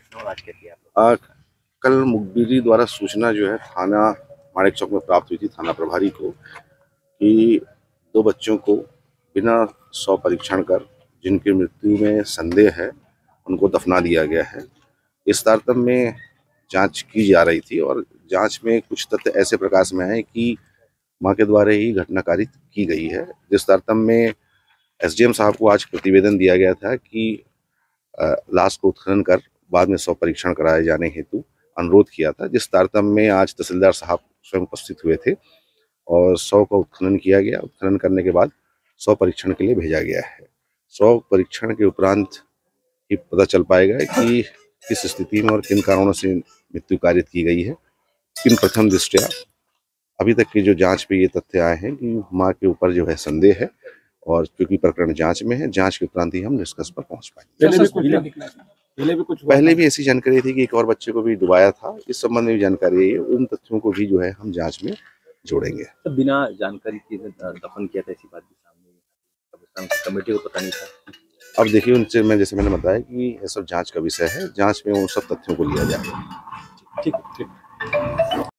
और आज क्या किया आप आ, कल मुखबिरी द्वारा सूचना जो है थाना माणिक चौक में प्राप्त हुई थी थाना प्रभारी को कि दो बच्चों को बिना शव परीक्षण कर जिनकी मृत्यु में संदेह है उनको दफना दिया गया है। इस तारतम्य में जांच की जा रही थी और जांच में कुछ तथ्य ऐसे प्रकाश में आए कि मां के द्वारा ही घटना कारित की गई है। जिस तारतम्य में एसडीएम साहब को आज प्रतिवेदन दिया गया था कि लाश को उत्खनन कर बाद में शव परीक्षण कराए जाने हेतु अनुरोध किया था, जिस तारतम्य में आज तहसीलदार साहब स्वयं उपस्थित हुए थे और शव का उत्खनन किया गया। उत्खनन करने के बाद शव परीक्षण के लिए भेजा गया है। शव परीक्षण के उपरांत ही पता चल पाएगा कि किस स्थिति में और किन कारणों से मृत्यु कारित की गई है। किन प्रथम दृष्टया अभी तक की जो जांच पे ये तथ्य आए हैं कि मां के ऊपर जो है संदेह है और क्योंकि प्रकरण जांच में है, जांच के उपरांत ही हम निष्कर्ष पर पहुंच पाएंगे। पहले भी ऐसी जानकारी थी कि एक और बच्चे को भी डुबाया था। इस संबंध में भी जानकारी है, उन तथ्यों को भी जो है हम जांच में जोड़ेंगे। तो बिना जानकारी के दफन किया था, ऐसी बात भी सामने कब्रिस्तान की कमेटी को पता नहीं था। अब देखिए उनसे मैं जैसे मैंने बताया कि ये सब जांच का विषय है, जांच में उन सब तथ्यों को लिया जाएगा। ठीक है।